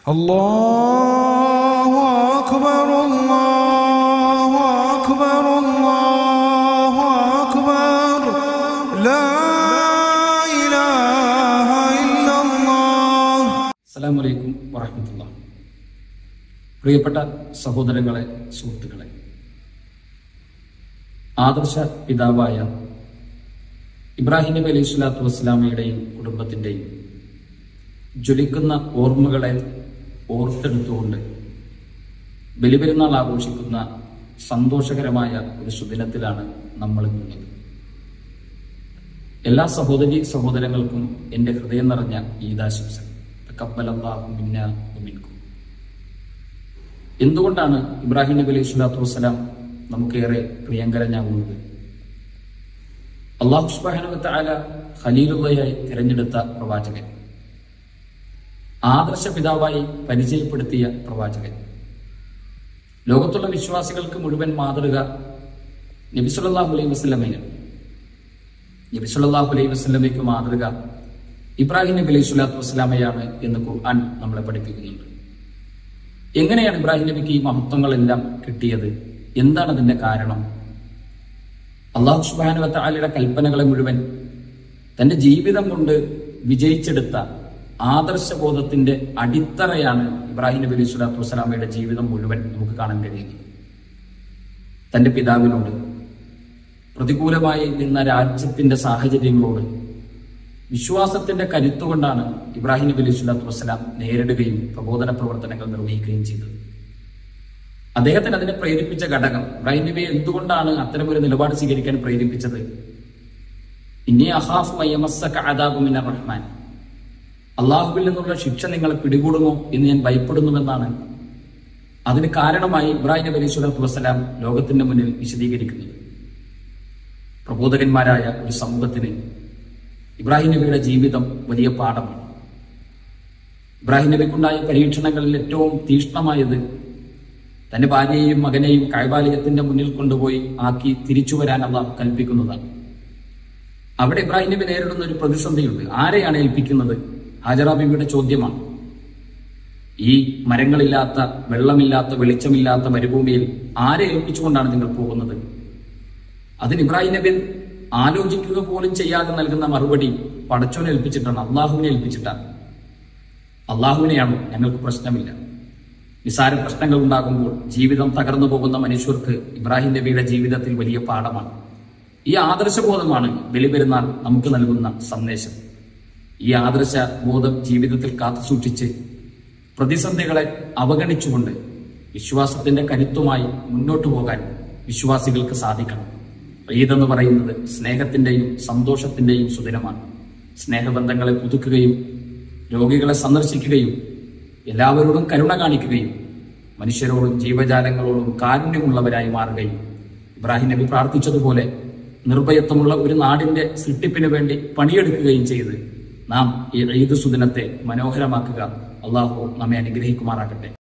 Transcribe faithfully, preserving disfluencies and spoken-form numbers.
അല്ലാഹു അക്ബർ അല്ലാഹു അക്ബർ അല്ലാഹു അക്ബർ ലാ ഇലാഹ ഇല്ലല്ലാഹ്. അസ്സലാമു അലൈക്കും വറഹ്മത്തുള്ളാഹി. പ്രിയപ്പെട്ട സഹോദരങ്ങളെ, സുഹൃത്തുക്കളെ, ആദർശ പിതാവായ ഇബ്രാഹിം നബി അലൈഹി സ്വലാത്തു വസ്സലാമയുടെയും കുടുംബത്തിന്റെയും ജ്വലിക്കുന്ന ഓർമ്മകളെ ഓർത്തെടുത്തുകൊണ്ട് ബലിപെരുന്നാൾ ആഘോഷിക്കുന്ന സന്തോഷകരമായ ഒരു സുദിനത്തിലാണ് നമ്മൾ ഇന്നുള്ളത്. എല്ലാ സഹോദരി സഹോദരങ്ങൾക്കും എൻ്റെ ഹൃദയം നിറഞ്ഞ ഈദാശംസകൾ. തഖബ്ബലല്ലാഹു മിന്നാ വമിൻകും. എന്തുകൊണ്ടാണ് ഇബ്രാഹിം നബി അലൈഹി സ്വലാത്തു വസ്സലാം നമുക്കേറെ പ്രിയങ്കരനാകുന്നത്? അല്ലാഹു സുബ്ഹാനഹു വ തആല ഖലീലുള്ളാഹിയായി തിരഞ്ഞെടുത്ത പ്രവാചകൻ, ആദർശ പിതാവായി പരിചയപ്പെടുത്തിയ പ്രവാചകൻ, ലോകത്തുള്ള വിശ്വാസികൾക്ക് മുഴുവൻ മാതൃക നബി സല്ലല്ലാഹു അലൈഹി വസല്ലമയാണ്. നബി സല്ലല്ലാഹു അലൈഹി വസല്ലമയ്ക്ക് മാതൃക ഇബ്രാഹിം നബി അലൈഹി സ്വലാത്തു വസ്സലാമയാണ് എന്ന് ഖുർആൻ നമ്മളെ പഠിപ്പിക്കുന്നുണ്ട്. എങ്ങനെയാണ് ഇബ്രാഹിം നബിക്ക് ഈ മഹത്വങ്ങളെല്ലാം കിട്ടിയത്? എന്താണ് അതിന്റെ കാരണം? അല്ലാഹു സുബ്ഹാനഹു വ തആലയുടെ കൽപ്പനകളെ മുഴുവൻ തന്റെ ജീവിതം കൊണ്ട് വിജയിച്ചെടുത്ത ആദർശബോധത്തിന്റെ അടിത്തറയാണ് ഇബ്രാഹിം നബി അലൈഹി സ്വലാത്തു വസ്സലാമയുടെ ജീവിതം മുഴുവൻ നമുക്ക് കാണാൻ കഴിയുന്നത്. തന്റെ പിതാവിനോട്, പ്രതികൂലമായി നിന്ന രാജ്യത്തിന്റെ സാഹചര്യങ്ങളോട് വിശ്വാസത്തിന്റെ കരുത്തുകൊണ്ടാണ് ഇബ്രാഹിം നബി അലൈഹി സ്വലാത്തു വസ്സലാം നേരിടുകയും പ്രബോധന പ്രവർത്തനങ്ങൾ നിർവഹിക്കുകയും ചെയ്തത്. അദ്ദേഹത്തിന് അതിനെ പ്രേരിപ്പിച്ച ഘടകം, ഇബ്രാഹിം നബിയെ എന്തുകൊണ്ടാണ് അത്തരമൊരു നിലപാട് സ്വീകരിക്കാൻ പ്രേരിപ്പിച്ചത്? ഇന്നി അഖാഫു അയ്യമസ്സക അദാബു മിനർ റഹ്മാൻ, അള്ളാഹുവിൽ നിന്നുള്ള ശിക്ഷ നിങ്ങളെ പിടികൂടുമോ എന്ന് ഞാൻ ഭയപ്പെടുന്നുവെന്നാണ് അതിന് കാരണമായി ഇബ്രാഹിം നബി അലൈഹി സ്വലാത്തു വസ്സലാം ലോകത്തിന്റെ മുന്നിൽ വിശദീകരിക്കുന്നത്. പ്രബോധകന്മാരായ ഒരു സമൂഹത്തിന് ഇബ്രാഹിം നബിയുടെ ജീവിതം വലിയ പാഠമാണ്. ഇബ്രാഹിം നബിക്കുണ്ടായ പരീക്ഷണങ്ങളിൽ ഏറ്റവും തീക്ഷ്ണമായത് തന്റെ ഭാര്യയെയും മകനെയും കഅബാലയത്തിന്റെ മുന്നിൽ കൊണ്ടുപോയി ആക്കി തിരിച്ചു വരാൻ അല്ലാഹു കൽപ്പിക്കുന്നതാണ്. അവിടെ ഇബ്രാഹിം നബി നേരിടുന്ന ഒരു പ്രതിസന്ധിയുണ്ട്. ആരെയാണ് ഏൽപ്പിക്കുന്നത്? ഹാജറ ബീവിയുടെ ചോദ്യമാണ്. ഈ മരങ്ങളില്ലാത്ത, വെള്ളമില്ലാത്ത, വെളിച്ചമില്ലാത്ത മരുഭൂമിയിൽ ആരെ ഏൽപ്പിച്ചുകൊണ്ടാണ് നിങ്ങൾ പോകുന്നത്? അതിന് ഇബ്രാഹിം നബി ആലോചിക്കുക പോലും ചെയ്യാതെ നൽകുന്ന മറുപടി പടച്ചോനെ ഏൽപ്പിച്ചിട്ടാണ്, അള്ളാഹുവിനെ ഏൽപ്പിച്ചിട്ടാണ്. അള്ളാഹുവിനെയാണോ? ഞങ്ങൾക്ക് പ്രശ്നമില്ല. നിസാര പ്രശ്നങ്ങൾ ഉണ്ടാകുമ്പോൾ ജീവിതം തകർന്നു പോകുന്ന മനുഷ്യർക്ക് ഇബ്രാഹിം നബിയുടെ ജീവിതത്തിൽ വലിയ പാഠമാണ്. ഈ ആദർശബോധമാണ് ബലിപെരുന്നാൾ നമുക്ക് നൽകുന്ന സന്ദേശം. ഈ ആദർശ ബോധം ജീവിതത്തിൽ കാത്തു സൂക്ഷിച്ച് പ്രതിസന്ധികളെ അവഗണിച്ചുകൊണ്ട് വിശ്വാസത്തിന്റെ കരുത്തുമായി മുന്നോട്ടു പോകാൻ വിശ്വാസികൾക്ക് സാധിക്കണം. ഈദ് എന്ന് പറയുന്നത് സ്നേഹത്തിന്റെയും സന്തോഷത്തിന്റെയും സുദിനമാണ്. സ്നേഹബന്ധങ്ങളെ പുതുക്കുകയും രോഗികളെ സന്ദർശിക്കുകയും എല്ലാവരോടും കരുണ കാണിക്കുകയും മനുഷ്യരോടും ജീവജാലങ്ങളോടും കാരുണ്യമുള്ളവരായി മാറുകയും ഇബ്രാഹിം നബി പ്രാർത്ഥിച്ചതുപോലെ നിർഭയത്വമുള്ള ഒരു നാടിന്റെ സൃഷ്ടിപ്പിന് വേണ്ടി പണിയെടുക്കുകയും ചെയ്ത് നാം ഈ ഈദ് സുദിനത്തെ മനോഹരമാക്കുക. അള്ളാഹു നമ്മെ അനുഗ്രഹിക്കുമാറാകട്ടെ.